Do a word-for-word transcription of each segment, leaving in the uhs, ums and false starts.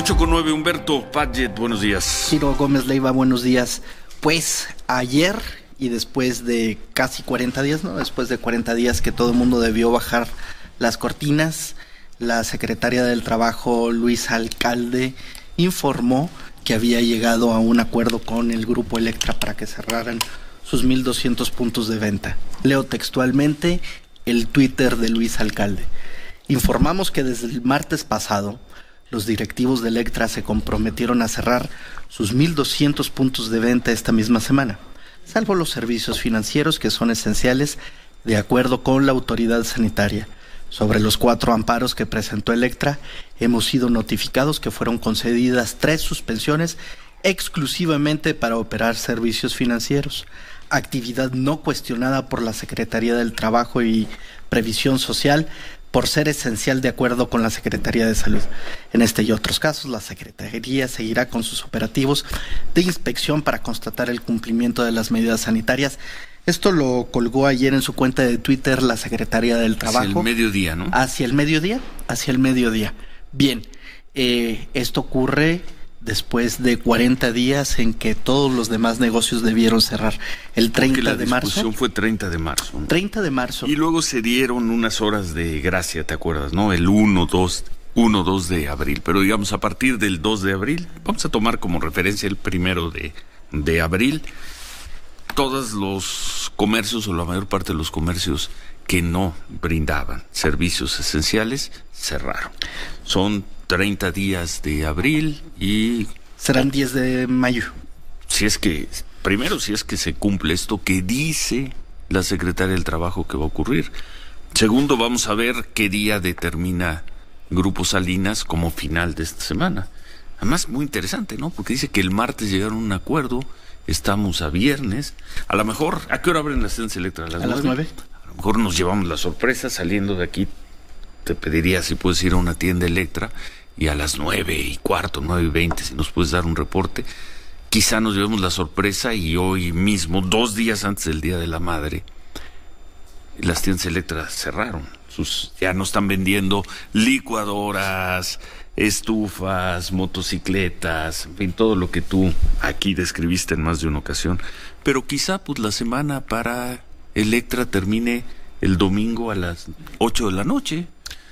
ocho con nueve, Humberto Padgett, buenos días. Ciro Gómez Leiva, buenos días. Pues ayer, y después de casi cuarenta días, ¿no? Después de cuarenta días que todo el mundo debió bajar las cortinas, la secretaria del Trabajo, Luisa Alcalde, informó que había llegado a un acuerdo con el Grupo Electra para que cerraran sus mil doscientos puntos de venta. Leo textualmente el Twitter de Luisa Alcalde. Informamos que desde el martes pasado, los directivos de Electra se comprometieron a cerrar sus mil doscientos puntos de venta esta misma semana, salvo los servicios financieros que son esenciales de acuerdo con la autoridad sanitaria. Sobre los cuatro amparos que presentó Electra, hemos sido notificados que fueron concedidas tres suspensiones exclusivamente para operar servicios financieros, actividad no cuestionada por la Secretaría del Trabajo y Previsión Social, por ser esencial de acuerdo con la Secretaría de Salud. En este y otros casos, la Secretaría seguirá con sus operativos de inspección para constatar el cumplimiento de las medidas sanitarias. Esto lo colgó ayer en su cuenta de Twitter la Secretaría del Trabajo. Hacia el mediodía, ¿no? Hacia el mediodía, hacia el mediodía. Bien, eh, esto ocurre después de cuarenta días en que todos los demás negocios debieron cerrar. El treinta de marzo. La discusión fue treinta de marzo. ¿no? treinta de marzo. Y luego se dieron unas horas de gracia, ¿te acuerdas? ¿No? El uno, dos de abril. Pero digamos, a partir del dos de abril, vamos a tomar como referencia el primero de, de abril, todos los comercios o la mayor parte de los comercios que no brindaban servicios esenciales cerraron. Son treinta días de abril y... serán diez de mayo. Si es que, primero, si es que se cumple esto que dice la Secretaria del Trabajo que va a ocurrir. Segundo, vamos a ver qué día determina Grupo Salinas como final de esta semana. Además, muy interesante, ¿no? Porque dice que el martes llegaron a un acuerdo, estamos a viernes. A lo mejor, ¿a qué hora abren las tiendas Electra? ¿A las ¿A las nueve? A lo mejor nos llevamos la sorpresa saliendo de aquí. Te pediría si puedes ir a una tienda Electra y a las nueve y cuarto, nueve y veinte, si nos puedes dar un reporte. Quizá nos llevemos la sorpresa y hoy mismo, dos días antes del Día de la Madre, las tiendas Electra cerraron. Sus, ya no están vendiendo licuadoras, estufas, motocicletas, en fin, todo lo que tú aquí describiste en más de una ocasión. Pero quizá pues la semana para Electra termine el domingo a las ocho de la noche.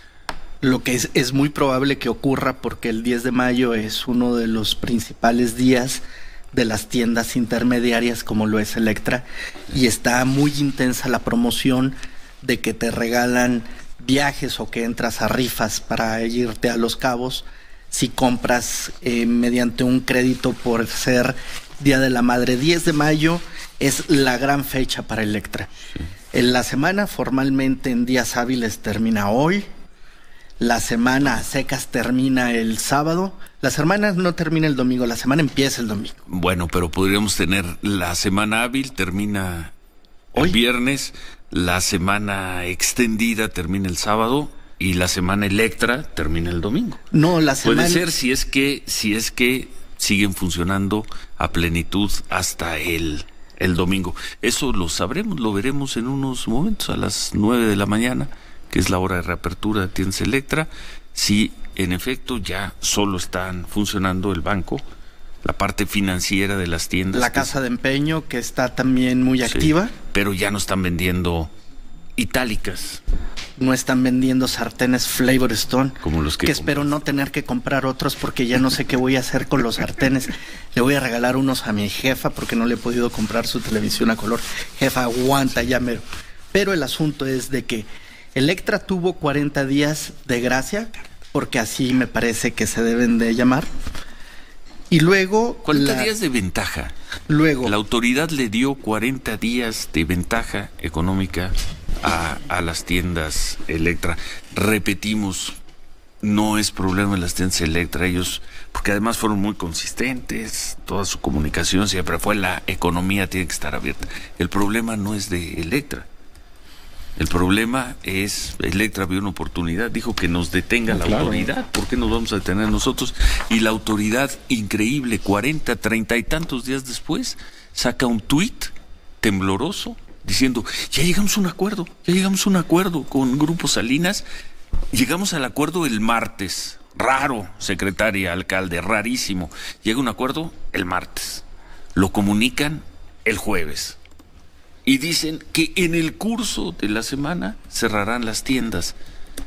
Lo que es, es muy probable que ocurra porque el diez de mayo es uno de los principales días de las tiendas intermediarias como lo es Electra, y está muy intensa la promoción de que te regalan viajes o que entras a rifas para irte a Los Cabos si compras eh, mediante un crédito por ser Día de la Madre. diez de mayo es la gran fecha para Electra. Sí. En la semana formalmente en días hábiles termina hoy. La semana a secas termina el sábado. La semana no termina el domingo, la semana empieza el domingo. Bueno, pero podríamos tener la semana hábil termina el viernes, la semana extendida termina el sábado y la semana Electra termina el domingo. No, la semana... Puede ser si es que si es que siguen funcionando a plenitud hasta el el domingo. Eso lo sabremos, lo veremos en unos momentos a las nueve de la mañana, que es la hora de reapertura de tiendas Electra, si en efecto ya solo están funcionando el banco, la parte financiera de las tiendas. La casa de empeño, que está también muy sí, activa. Pero ya no están vendiendo itálicas. No están vendiendo sartenes Flavor Stone. Como los que... que espero no tener que comprar otros porque ya no sé qué voy a hacer con los sartenes. Le voy a regalar unos a mi jefa porque no le he podido comprar su televisión a color. Jefa, aguanta ya mero. Pero el asunto es de que Electra tuvo cuarenta días de gracia, porque así me parece que se deben de llamar. Y luego... cuarenta días de ventaja. Luego... La autoridad le dio cuarenta días de ventaja económica a, a las tiendas Electra. Repetimos, no es problema de las tiendas Electra, ellos... porque además fueron muy consistentes, toda su comunicación siempre fue la economía tiene que estar abierta. El problema no es de Electra. El problema es, Electra vio una oportunidad, dijo que nos detenga la claro. autoridad, ¿por qué nos vamos a detener nosotros? Y la autoridad, increíble, cuarenta, treinta y tantos días después, saca un tuit tembloroso, diciendo, ya llegamos a un acuerdo, ya llegamos a un acuerdo con Grupo Salinas, llegamos al acuerdo el martes, Raro, secretaria, alcalde, rarísimo. Llega un acuerdo el martes. Lo comunican el jueves. Y dicen que en el curso de la semana cerrarán las tiendas.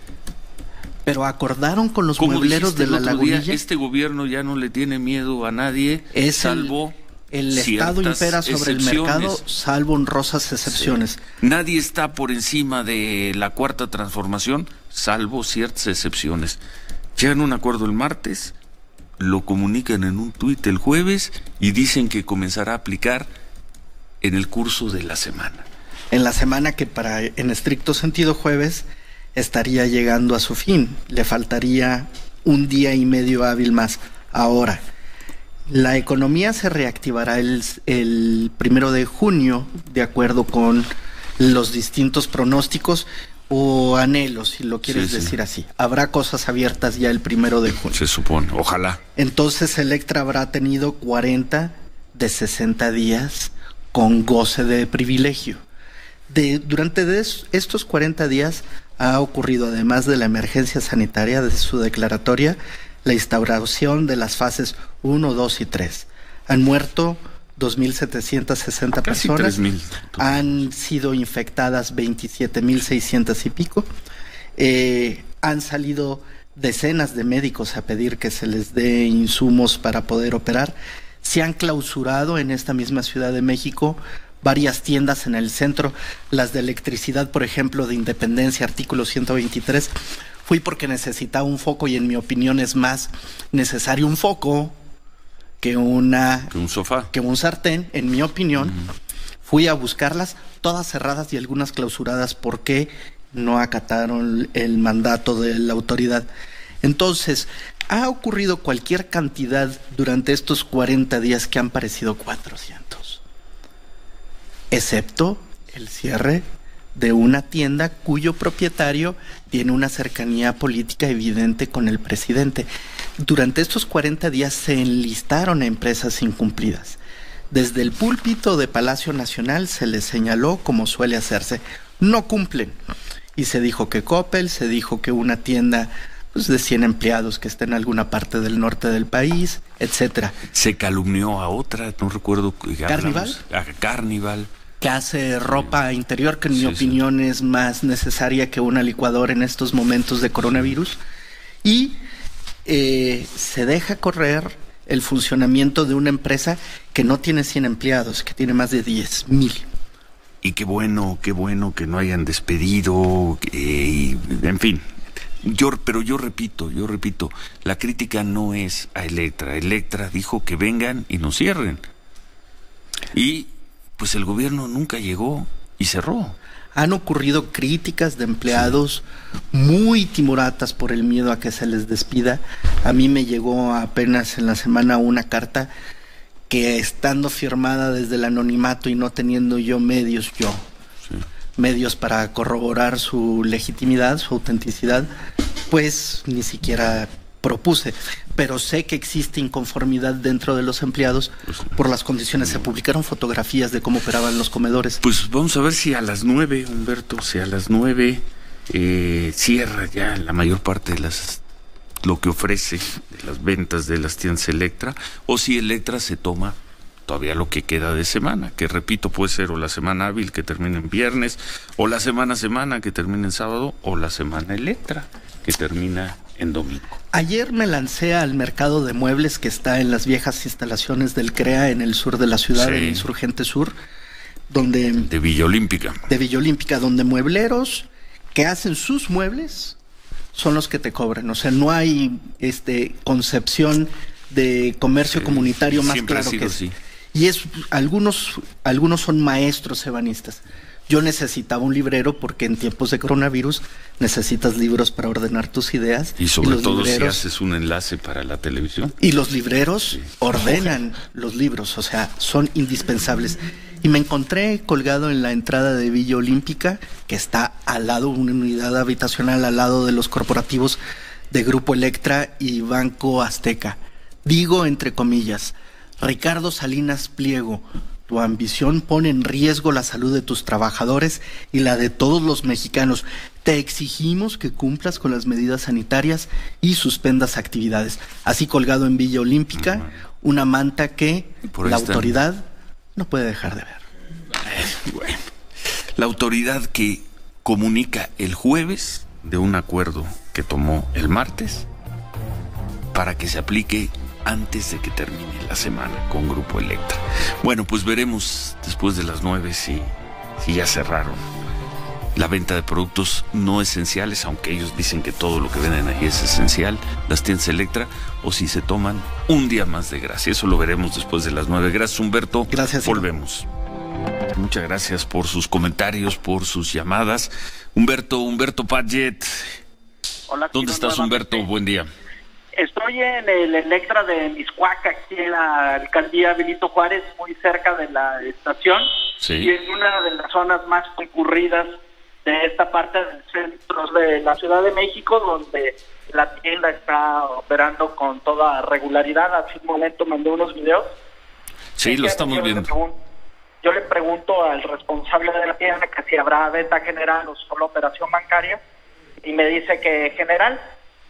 Pero acordaron con los muebleros de la Lagunilla. Día, este gobierno ya no le tiene miedo a nadie, es salvo el, el Estado impera sobre el mercado, salvo honrosas excepciones. Sí. Nadie está por encima de la cuarta transformación, salvo ciertas excepciones. Llegan a un acuerdo el martes, lo comunican en un tuit el jueves y dicen que comenzará a aplicar en el curso de la semana. En la semana que para, en estricto sentido, jueves, estaría llegando a su fin. Le faltaría un día y medio hábil más. Ahora, la economía se reactivará el, el primero de junio, de acuerdo con los distintos pronósticos o anhelos, si lo quieres sí, decir sí. así. Habrá cosas abiertas ya el primero de junio. Se supone, ojalá. Entonces Electra habrá tenido cuarenta de sesenta días con goce de privilegio. De, durante de estos cuarenta días ha ocurrido, además de la emergencia sanitaria de su declaratoria, la instauración de las fases uno, dos y tres. Han muerto dos mil setecientas sesenta Casi personas, tres mil. Han sido infectadas veintisiete mil seiscientas y pico, eh, han salido decenas de médicos a pedir que se les dé insumos para poder operar, se han clausurado en esta misma Ciudad de México varias tiendas en el centro, las de electricidad, por ejemplo, de Independencia, artículo ciento veintitrés, fui porque necesitaba un foco y en mi opinión es más necesario un foco que una que un sofá, que un sartén, en mi opinión. Uh-huh. Fui a buscarlas, todas cerradas y algunas clausuradas porque no acataron el mandato de la autoridad. Entonces, ha ocurrido cualquier cantidad durante estos cuarenta días que han parecido cuatrocientos, excepto el cierre de una tienda cuyo propietario tiene una cercanía política evidente con el presidente. Durante estos cuarenta días se enlistaron empresas incumplidas. Desde el púlpito de Palacio Nacional se les señaló, como suele hacerse, no cumplen. Y se dijo que Coppel, se dijo que una tienda pues, de cien empleados que está en alguna parte del norte del país, etcétera. Se calumnió a otra, no recuerdo. ¿Carnival? A Carnival. Que hace ropa interior, que en sí, mi opinión sí. es más necesaria que una licuadora en estos momentos de coronavirus. Y eh, se deja correr el funcionamiento de una empresa que no tiene cien empleados, que tiene más de diez mil. Y qué bueno, qué bueno que no hayan despedido, eh, y, en fin. Yo, pero yo repito, yo repito, la crítica no es a Electra. Electra dijo que vengan y nos cierren. Y pues el gobierno nunca llegó y cerró. Han ocurrido críticas de empleados sí. muy timoratas por el miedo a que se les despida. A mí me llegó apenas en la semana una carta que, estando firmada desde el anonimato y no teniendo yo medios, yo, sí. medios para corroborar su legitimidad, su autenticidad, pues ni siquiera propuse. Pero sé que existe inconformidad dentro de los empleados pues, por las condiciones. Se publicaron fotografías de cómo operaban los comedores. Pues vamos a ver si a las nueve, Humberto, si a las nueve eh, cierra ya la mayor parte de las lo que ofrece de las ventas de las tiendas Electra, o si Electra se toma todavía lo que queda de semana, que repito, puede ser o la semana hábil que termina en viernes, o la semana semana que termina en sábado, o la semana Electra que termina en domingo. Ayer me lancé al mercado de muebles que está en las viejas instalaciones del CREA en el sur de la ciudad, sí. en Insurgente Sur, donde de Villa Olímpica. De Villa Olímpica, donde muebleros que hacen sus muebles son los que te cobran. O sea, no hay este concepción de comercio sí, comunitario más claro que sí. Y es algunos algunos son maestros ebanistas. Yo necesitaba un librero porque en tiempos de coronavirus necesitas libros para ordenar tus ideas. Y sobre y los todo libreros, si haces un enlace para la televisión. Y los libreros sí. ordenan los libros, o sea, son indispensables. Y me encontré colgado en la entrada de Villa Olímpica, que está al lado, una unidad habitacional al lado de los corporativos de Grupo Electra y Banco Azteca. Digo entre comillas, Ricardo Salinas Pliego, Tu ambición pone en riesgo la salud de tus trabajadores y la de todos los mexicanos. Te exigimos que cumplas con las medidas sanitarias y suspendas actividades. Así colgado en Villa Olímpica, uh-huh. una manta que la autoridad no puede dejar de ver. Eh, bueno, la autoridad que comunica el jueves de un acuerdo que tomó el martes para que se aplique antes de que termine la semana con Grupo Electra. Bueno, pues veremos después de las nueve si, si ya cerraron la venta de productos no esenciales, aunque ellos dicen que todo lo que venden ahí es esencial, las tiendas Electra, o si se toman un día más de gracia. Eso lo veremos después de las nueve. Gracias, Humberto. Gracias. Volvemos. Muchas gracias por sus comentarios, por sus llamadas. Humberto, Humberto Padgett. Hola. ¿Dónde estás, Humberto? Buen día. Estoy en el Electra de Miscuac, aquí en la alcaldía Benito Juárez, muy cerca de la estación, sí. Y en una de las zonas más concurridas de esta parte del centro de la Ciudad de México, donde la tienda está operando con toda regularidad. Hace un momento mandé unos videos. Sí, lo estamos yo viendo. Le pregunto, yo le pregunto al responsable de la tienda que si habrá venta general o solo operación bancaria, y me dice que general.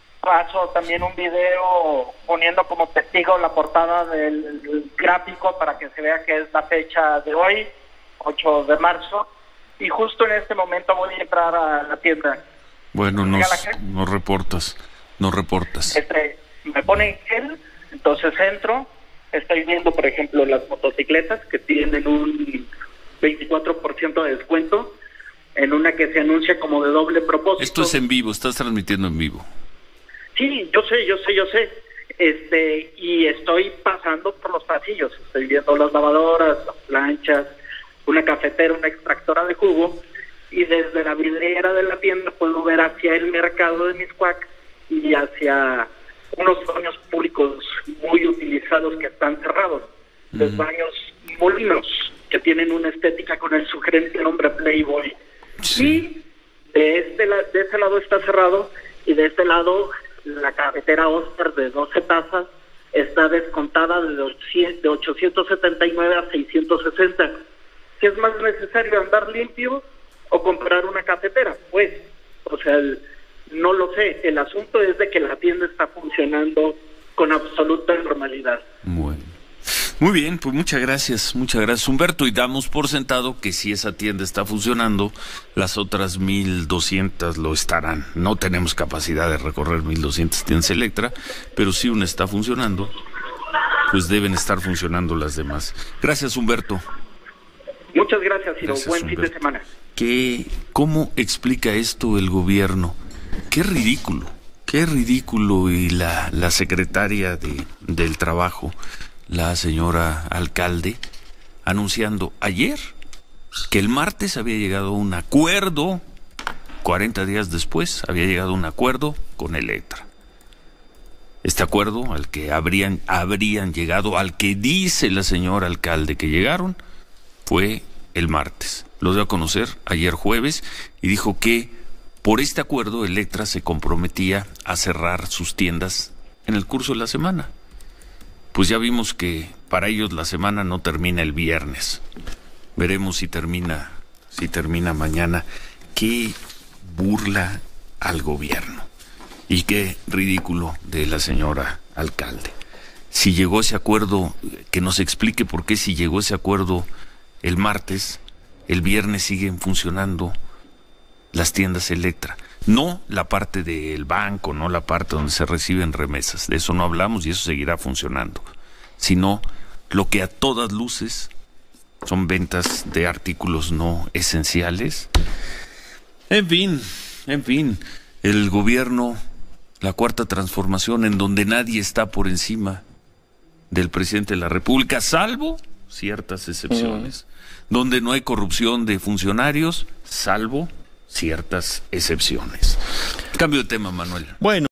Paso también un video poniendo como testigo la portada del gráfico para que se vea que es la fecha de hoy, ocho de marzo, y justo en este momento voy a entrar a la tienda. Bueno, nos, nos reportas, nos reportas. Este, me pone gel, entonces entro, estoy viendo, por ejemplo, las motocicletas que tienen un veinticuatro por ciento de descuento, en una que se anuncia como de doble propósito. Esto es en vivo, estás transmitiendo en vivo. Sí, yo sé, yo sé, yo sé. Este, y estoy pasando por los pasillos, estoy viendo las lavadoras, las planchas, una cafetera, una extractora de jugo, y desde la vidriera de la tienda puedo ver hacia el mercado de Miscuac y hacia unos baños públicos muy utilizados que están cerrados, uh-huh. los baños molinos, que tienen una estética con el sugerente nombre Playboy. Sí. Y de este de ese lado está cerrado, y de este lado la cafetera Oscar de doce tazas está descontada de ochocientos setenta y nueve a seiscientos sesenta. ¿Qué es más necesario, andar limpio o comprar una cafetera? Pues, o sea, el, no lo sé. El asunto es de que la tienda está funcionando con absoluta normalidad. Bueno. Muy bien, pues muchas gracias, muchas gracias, Humberto, y damos por sentado que si esa tienda está funcionando, las otras mil doscientas lo estarán. No tenemos capacidad de recorrer mil doscientas tiendas Electra, pero si una está funcionando, pues deben estar funcionando las demás. Gracias, Humberto. Muchas gracias, Ciro. Gracias, buen Humberto. Fin de semana. ¿Qué, ¿Cómo explica esto el gobierno? Qué ridículo, qué ridículo, y la, la secretaria de, del Trabajo, la señora alcalde, anunciando ayer que el martes había llegado a un acuerdo, cuarenta días después había llegado a un acuerdo con Electra. Este acuerdo al que habrían, habrían llegado, al que dice la señora alcalde que llegaron, fue el martes. Lo dio a conocer ayer jueves y dijo que por este acuerdo Electra se comprometía a cerrar sus tiendas en el curso de la semana. Pues ya vimos que para ellos la semana no termina el viernes. Veremos si termina, si termina mañana. Qué burla al gobierno. Y qué ridículo de la señora alcalde. Si llegó ese acuerdo, que nos explique por qué si llegó ese acuerdo el martes, el viernes siguen funcionando las tiendas Electra. No la parte del banco, no la parte donde se reciben remesas, de eso no hablamos y eso seguirá funcionando, sino lo que a todas luces son ventas de artículos no esenciales. En fin, en fin, el gobierno, la cuarta transformación, en donde nadie está por encima del presidente de la República, salvo ciertas excepciones, uh-huh. donde no hay corrupción de funcionarios, salvo ciertas excepciones. Cambio de tema, Manuel. Bueno.